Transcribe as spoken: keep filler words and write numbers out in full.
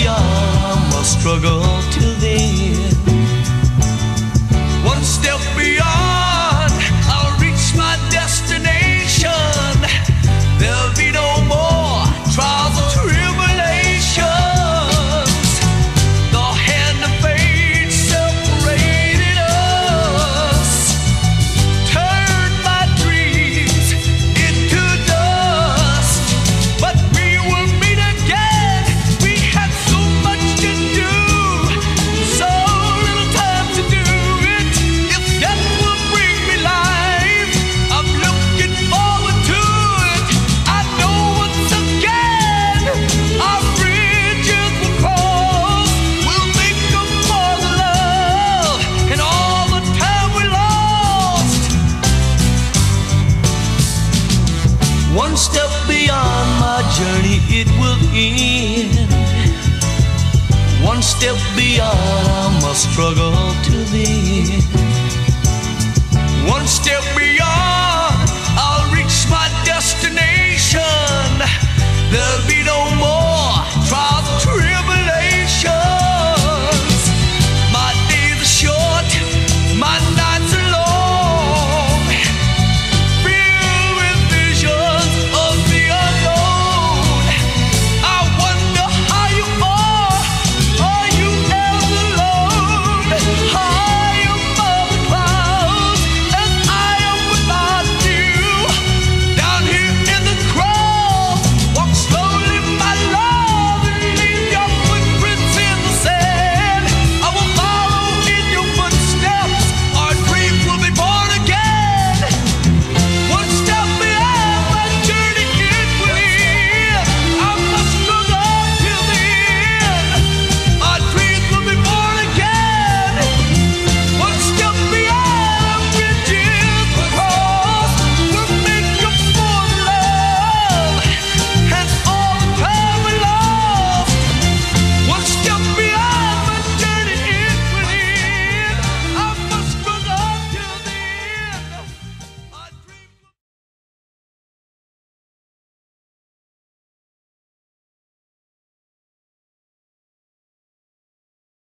beyond, I must struggle till the end. One step beyond, I'll reach my destination. There'll be no more trials or tribulations. The hand of fate separated us, turned my dreams into dust. But we will meet again. We had so much to do, so little time to do it. If death will bring me life, I'm looking forward to it. I know once again our bridges will cross. We'll make up for the love and all the time we lost. One step beyond my journey, it will end. One step beyond, I must struggle to the end.